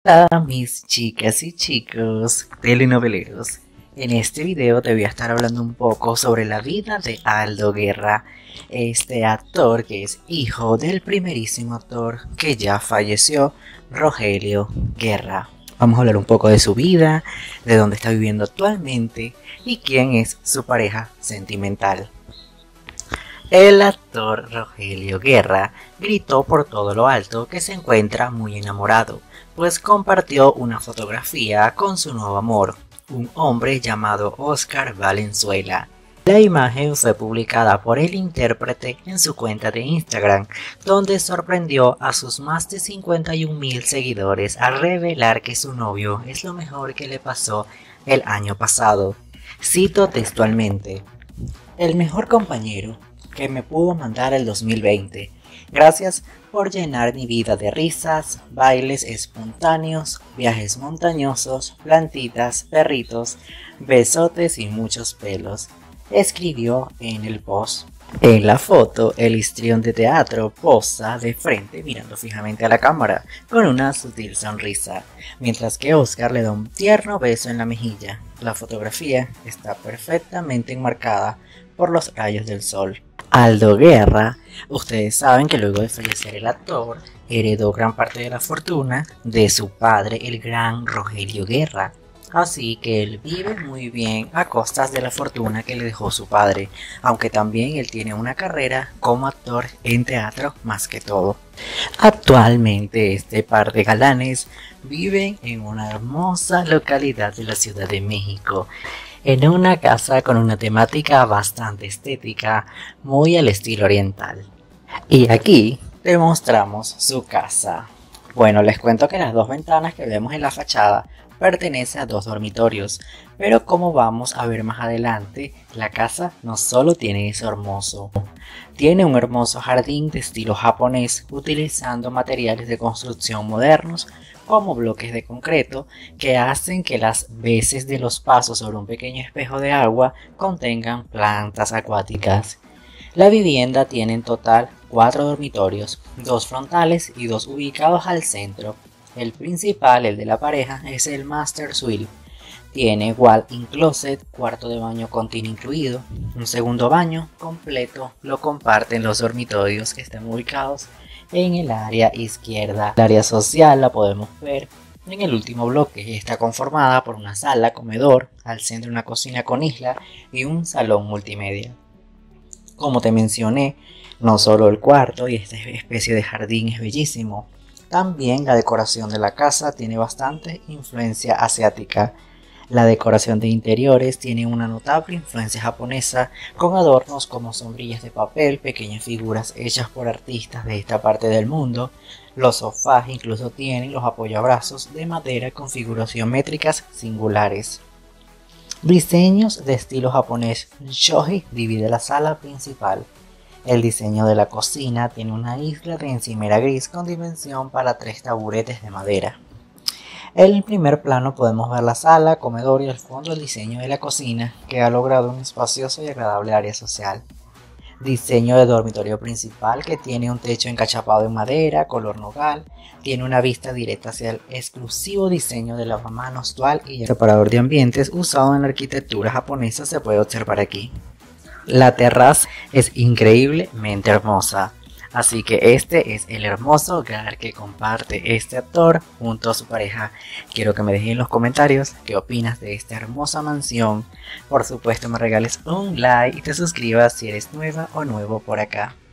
Hola mis chicas y chicos telenoveleros. En este video te voy a estar hablando un poco sobre la vida de Aldo Guerra, este actor que es hijo del primerísimo actor que ya falleció, Rogelio Guerra. Vamos a hablar un poco de su vida, de dónde está viviendo actualmente y quién es su pareja sentimental. El actor Rogelio Guerra gritó por todo lo alto que se encuentra muy enamorado, pues compartió una fotografía con su nuevo amor, un hombre llamado Oscar Valenzuela. La imagen fue publicada por el intérprete en su cuenta de Instagram, donde sorprendió a sus más de 51,000 seguidores al revelar que su novio es lo mejor que le pasó el año pasado. Cito textualmente: "El mejor compañero que me pudo mandar el 2020. Gracias por llenar mi vida de risas, bailes espontáneos, viajes montañosos, plantitas, perritos, besotes y muchos pelos", escribió en el post. En la foto, el histrión de teatro posa de frente mirando fijamente a la cámara con una sutil sonrisa, mientras que Oscar le da un tierno beso en la mejilla. La fotografía está perfectamente enmarcada por los rayos del sol. Aldo Guerra, ustedes saben que luego de fallecer el actor, heredó gran parte de la fortuna de su padre, el gran Rogelio Guerra. Así que él vive muy bien a costas de la fortuna que le dejó su padre, aunque también él tiene una carrera como actor en teatro más que todo. Actualmente este par de galanes viven en una hermosa localidad de la Ciudad de México, en una casa con una temática bastante estética, muy al estilo oriental. Y aquí te mostramos su casa. Bueno, les cuento que las dos ventanas que vemos en la fachada pertenecen a dos dormitorios, pero como vamos a ver más adelante, la casa no solo tiene eso hermoso, tiene un hermoso jardín de estilo japonés utilizando materiales de construcción modernos como bloques de concreto que hacen que las veces de los pasos sobre un pequeño espejo de agua contengan plantas acuáticas. La vivienda tiene en total 4 dormitorios, 2 frontales y 2 ubicados al centro. El principal, el de la pareja, es el Master Suite. Tiene walk-in closet, cuarto de baño con tina incluido, un segundo baño completo lo comparten los dormitorios que están ubicados en el área izquierda. El área social la podemos ver en el último bloque. Está conformada por una sala, comedor, al centro una cocina con isla y un salón multimedia. Como te mencioné, no solo el cuarto y esta especie de jardín es bellísimo, también la decoración de la casa tiene bastante influencia asiática. La decoración de interiores tiene una notable influencia japonesa, con adornos como sombrillas de papel, pequeñas figuras hechas por artistas de esta parte del mundo. Los sofás incluso tienen los apoyabrazos de madera con figuras geométricas singulares. Diseños de estilo japonés shoji divide la sala principal. El diseño de la cocina tiene una isla de encimera gris con dimensión para 3 taburetes de madera. En el primer plano podemos ver la sala, comedor y al fondo el diseño de la cocina, que ha logrado un espacioso y agradable área social. Diseño de dormitorio principal que tiene un techo encachapado en madera, color nogal, tiene una vista directa hacia el exclusivo diseño de lavamanos dual y el separador de ambientes usado en la arquitectura japonesa se puede observar aquí. La terraza es increíblemente hermosa, así que este es el hermoso hogar que comparte este actor junto a su pareja. Quiero que me dejes en los comentarios qué opinas de esta hermosa mansión. Por supuesto me regales un like y te suscribas si eres nueva o nuevo por acá.